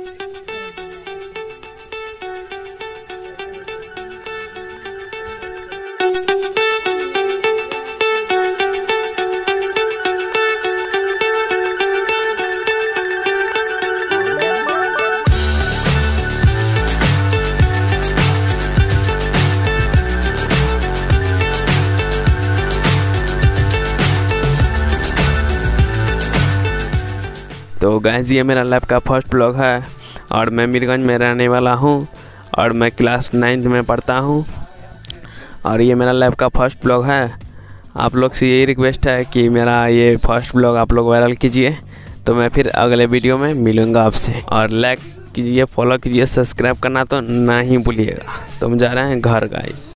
तो गाइस ये मेरा लैब का फर्स्ट ब्लॉग है और मैं मीरगंज में रहने वाला हूँ और मैं क्लास 9 में पढ़ता हूँ और ये मेरा लैब का फर्स्ट ब्लॉग है। आप लोग से यही रिक्वेस्ट है कि मेरा ये फर्स्ट ब्लॉग आप लोग वायरल कीजिए, तो मैं फिर अगले वीडियो में मिलूँगा आपसे। और लाइक कीजिए, फॉलो कीजिए, सब्सक्राइब करना तो ना ही भूलिएगा। तो हम जा रहे हैं घर गाइस।